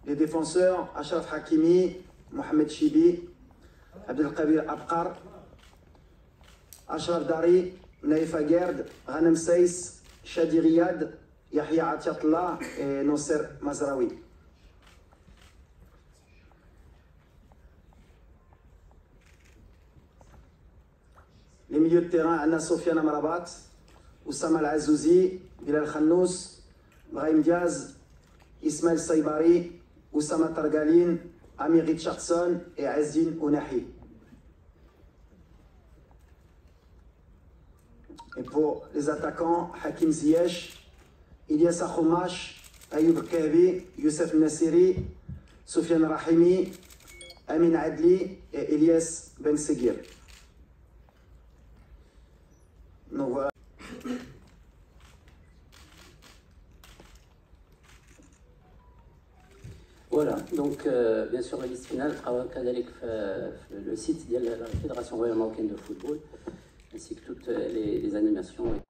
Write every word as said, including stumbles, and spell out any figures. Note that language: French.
Les défenseurs, Achraf Hakimi, Mohamed Chibi, Abdelkabir Abkar, Achraf Dari, Naïfa Gerd, Ghanem Seiss, Shadi Riyad, Yahya Atiatullah et Nosser Mazraoui. Les milieux de terrain, Anna Sofiane Amrabat, Oussama Al-Azouzi, Bilal Khannous, Brahim Diaz, Ismail Saibari, Oussama Targalin, Amir Richardson et Azzin Ounahi. Et pour les attaquants, Hakim Ziyech, Ilyas Akhoumash, Ayoub Kahbi, Youssef Nassiri, Soufiane Rahimi, Amin Adli et Ilyas Ben Seguir. Donc voilà. Voilà, donc euh, bien sûr la liste finale sera كذلك في le site de la Fédération royale marocaine de football ainsi que toutes les, les animations.